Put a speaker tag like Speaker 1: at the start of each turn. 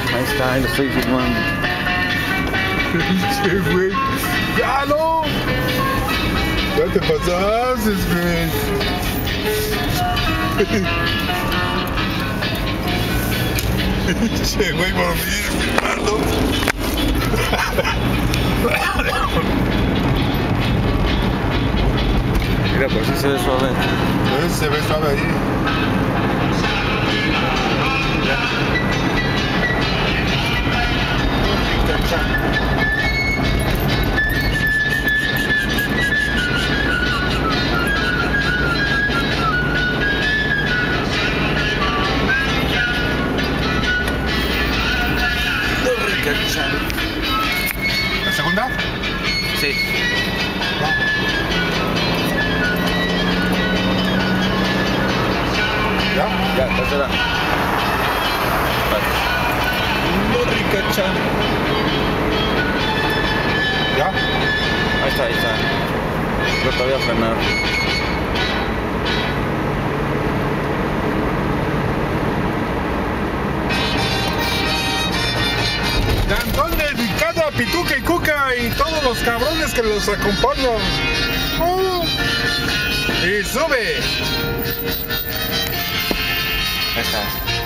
Speaker 1: Ahí está, ahí lo estoy filmando.
Speaker 2: Pinche güey. ¡Ya no! Ya te pasaste, güey. Pinche güey, por venir filmando.
Speaker 1: Mira, por si se ve suave.
Speaker 2: Se ve suave ahí. ¿La segunda?
Speaker 1: Sí.
Speaker 2: ¿Ya?
Speaker 1: Ya, tercera. No ricacha.
Speaker 2: ¿Ya?
Speaker 1: Ahí está, ahí está. Yo te voy a frenar.
Speaker 2: Cantón dedicado a Pituca y Cuca y todos los cabrones que los acompañan. Y sube.
Speaker 1: Ahí está.